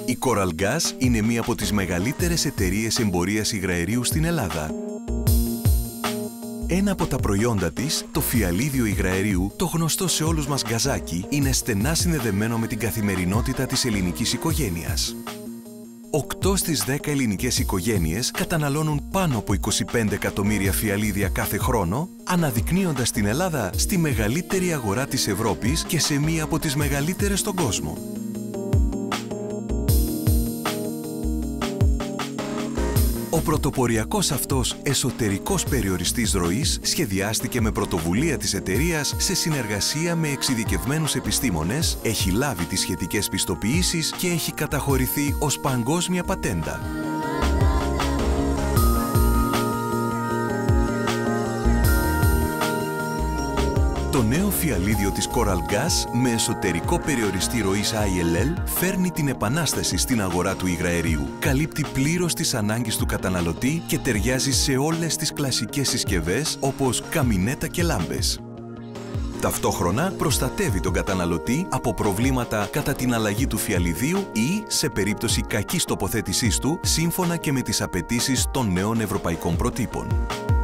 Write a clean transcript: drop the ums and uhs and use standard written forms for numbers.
Η Coral Gas είναι μία από τις μεγαλύτερες εταιρείες εμπορίας υγραερίου στην Ελλάδα. Ένα από τα προϊόντα της, το φιαλίδιο υγραερίου, το γνωστό σε όλους μας γκαζάκι, είναι στενά συνδεδεμένο με την καθημερινότητα της ελληνικής οικογένειας. 8 στις 10 ελληνικές οικογένειες καταναλώνουν πάνω από 25 εκατομμύρια φιαλίδια κάθε χρόνο, αναδεικνύοντας την Ελλάδα στη μεγαλύτερη αγορά της Ευρώπης και σε μία από τις μεγαλύτερες στον κόσμο. Ο πρωτοποριακός αυτός εσωτερικός περιοριστής ροής σχεδιάστηκε με πρωτοβουλία της εταιρείας σε συνεργασία με εξειδικευμένους επιστήμονες, έχει λάβει τις σχετικές πιστοποιήσεις και έχει καταχωρηθεί ως παγκόσμια πατέντα. Το νέο φιαλίδιο της Coral Gas με εσωτερικό περιοριστή ροής ILL φέρνει την επανάσταση στην αγορά του υγραερίου. Καλύπτει πλήρως τις ανάγκες του καταναλωτή και ταιριάζει σε όλες τις κλασικές συσκευές όπως καμινέτα και λάμπες. Ταυτόχρονα προστατεύει τον καταναλωτή από προβλήματα κατά την αλλαγή του φιαλιδίου ή σε περίπτωση κακής τοποθέτησής του σύμφωνα και με τις απαιτήσεις των νέων ευρωπαϊκών προτύπων.